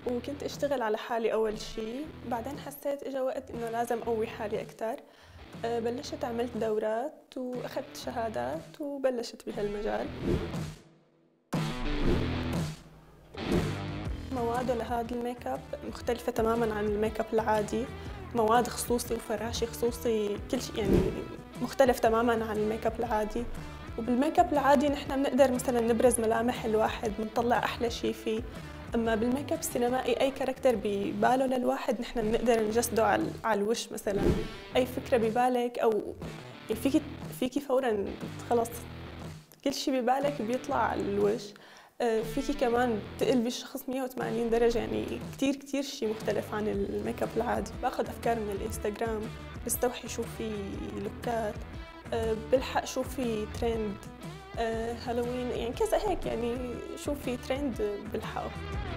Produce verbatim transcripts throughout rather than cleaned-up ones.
وكنت اشتغل على حالي اول شيء، بعدين حسيت اجى وقت انه لازم اقوي حالي اكثر. بلشت عملت دورات واخذت شهادات وبلشت بهالمجال. مواده لهذا الميك اب مختلفة تماماً عن الميك اب العادي، مواد خصوصي وفراشي خصوصي، كل شيء يعني مختلف تماماً عن الميك اب العادي. وبالميك اب العادي نحن بنقدر مثلاً نبرز ملامح الواحد، بنطلع أحلى شيء فيه، أما بالميك اب السينمائي أي كاركتر بباله للواحد نحن بنقدر نجسده على على الوش مثلاً، أي فكرة ببالك أو يعني فيكي فيكي فوراً خلص كل شيء ببالك بيطلع على الوجه. فيكي كمان تقلبي الشخص مية وثمانين درجة، يعني كتير كتير شيء مختلف عن الميك اب العادي. باخذ أفكار من الانستغرام، بستوحي شو في لوكات، بلحق شو في ترند هالوين، يعني كذا هيك، يعني شو في ترند بلحقه.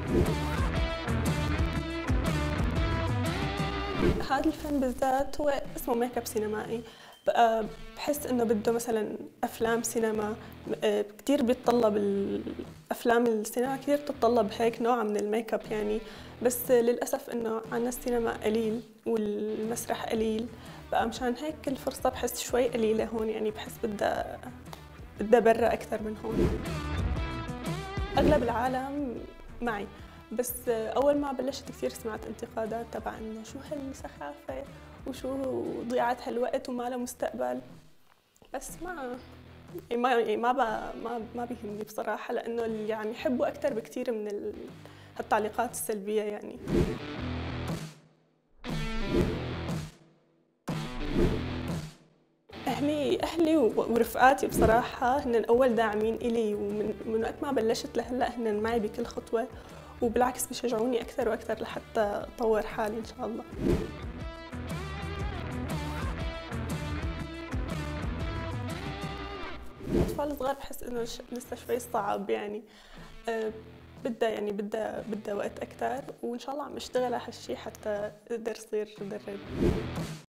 هذا الفن بالذات هو اسمه ميك اب سينمائي، بقى بحس انه بده مثلا افلام سينما كثير بيتطلب، الافلام السينما كثير بتتطلب هيك نوع من الميك اب يعني، بس للاسف انه عنا السينما قليل والمسرح قليل، بقى مشان هيك الفرصه بحس شوي قليله هون، يعني بحس بدها بدها برا اكثر من هون. اغلب العالم معي، بس أول ما بلشت كثير سمعت انتقادات تبع إنه شو هالسخافة وشو ضياعة هالوقت وما له مستقبل، بس ما ما يعني ما ما ما بيهمني بصراحة، لأنه اللي عم يحبوا أكثر بكثير من ال... هالتعليقات السلبية يعني. أهلي أهلي ورفقاتي بصراحة هن أول داعمين إلي، ومن من وقت ما بلشت لهلا هن معي بكل خطوة، وبالعكس بيشجعوني أكثر وأكثر لحتى أطور حالي إن شاء الله. الأطفال الصغار بحس إنه لسه شوي صعب يعني، أه بدها يعني بدها بدها وقت أكثر، وإن شاء الله عم أشتغل على هالشي حتى أقدر أصير مدرب.